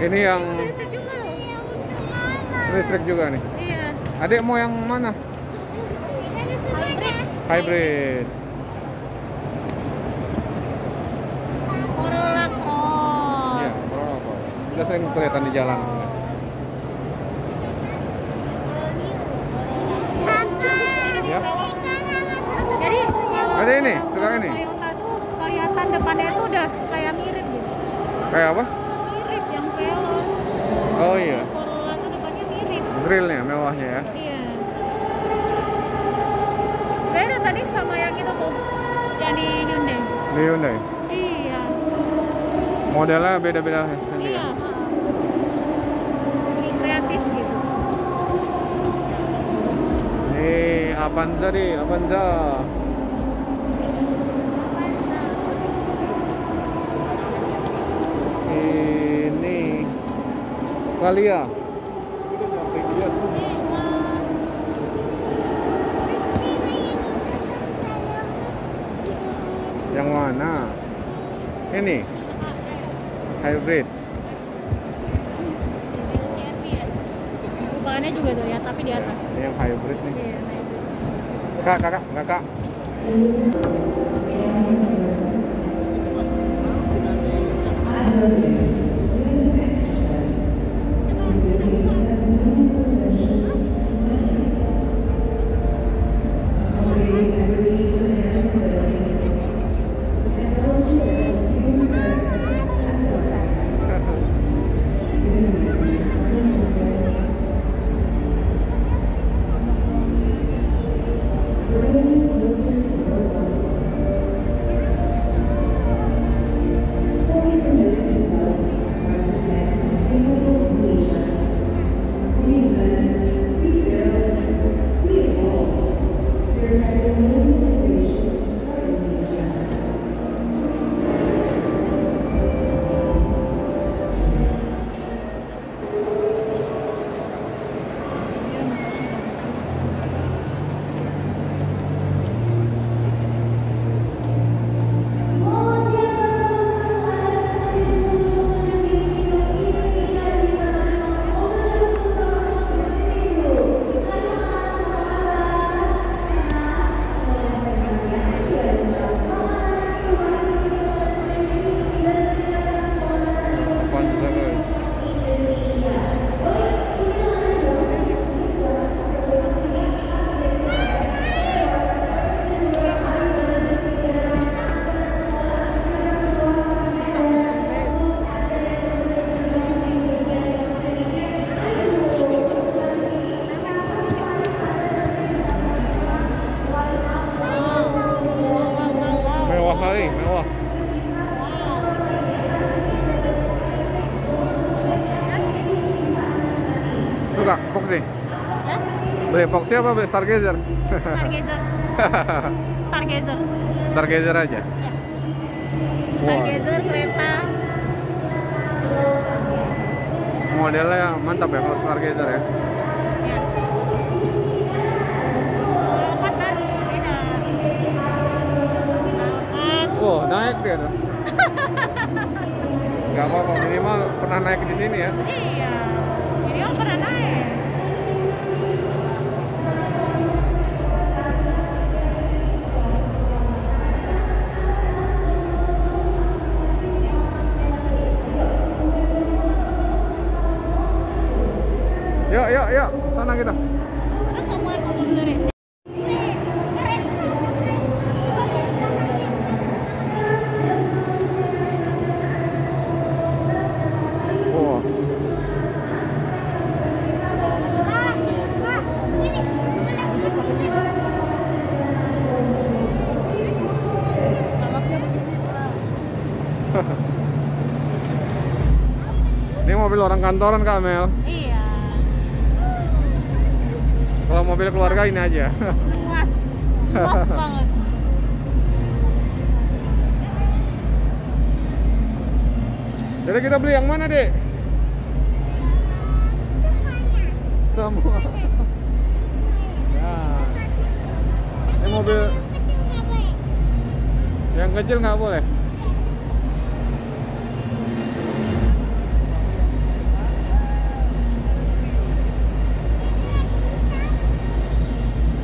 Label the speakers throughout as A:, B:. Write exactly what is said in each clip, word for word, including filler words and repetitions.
A: Ini yang
B: Listrik juga loh.
A: listrik juga nih.
B: Iya.
A: Adik mau yang mana?
B: Hybrid.
A: Hybrid.
B: Corolla
A: Iya,
B: Cross.
A: Corolla Cross. Udah sering kelihatan di jalan. Ya.
B: Jadi
A: Ada ini, suka ini.
B: Toyota tuh kelihatan depannya itu udah kayak mirip gitu.
A: Kayak apa?
B: Mirip yang Veloz.
A: Oh iya.
B: Corolla tuh depannya mirip.
A: Grillnya mewahnya ya.
B: Iya. Beda tadi sama yang itu tuh, yang di Hyundai.
A: Di Hyundai.
B: Iya.
A: Modelnya beda-beda sendiri.
B: Iya. heeh. Lebih kreatif gitu.
A: Nih, Avanza di, Avanza. Ini Kalia. Yang mana? Ini hybrid.
B: Bukannya juga tuh ya, tapi di atas.
A: Ini yang hybrid nih.
B: Iya.
A: Kak, kakak, kakak. Avanza guys. Mewah kali, mewah. Suka Foxy?
B: Ya?
A: Beli Foxy apa beli Stargazer?
B: Stargazer. Stargazer.
A: Stargazer aja. Wah,
B: Stargazer kereta.
A: modelnya mantap ya kalau Stargazer ya.
B: Ya. Lompat kan? Beda. Lompat.
A: Wow, naik dia tuh. Gak apa-apa, minimal pernah naik di sini ya.
B: Iya. Jadi om pernah naik.
A: Yuk, yuk, yuk, sana kita.
B: Kan nggak muat ngomong dulu deh.
A: Wah, ini mobil orang kantoran Kak Mel.
B: Iya.
A: Kalau mobil keluarga ini aja.
B: Luas. Luas banget.
A: Jadi kita beli yang mana, Dek? Semua. Ya. Ini mobil yang kecil nggak boleh.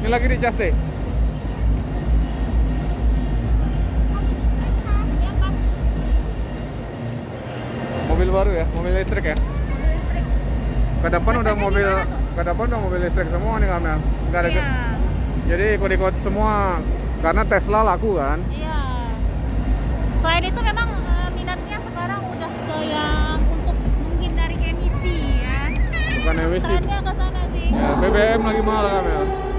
A: lagi dicas deh.
B: Ya, Pak.
A: Mobil baru ya, mobil listrik ya.
B: Mobil listrik.
A: Ke depan udah
B: Ngeceknya
A: mobil,
B: gimana tuh?
A: ke depan udah mobil listrik semua nih Kamel. Nggak ada.
B: Iya.
A: Jadi ikut-ikut semua karena Tesla laku kan.
B: Iya. Selain itu memang eh, minatnya sekarang udah ke yang untuk menghindari emisi ya.
A: Bukan emisi.
B: Trennya ke sana sih.
A: Ya, B B M lagi mahal Kamel.